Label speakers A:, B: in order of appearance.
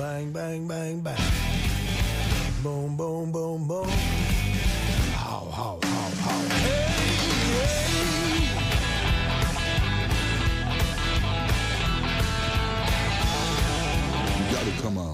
A: bang, bang, bang, bang. Boom, boom, boom, boom. How, how, how. Hey, hey.
B: You gotta come on.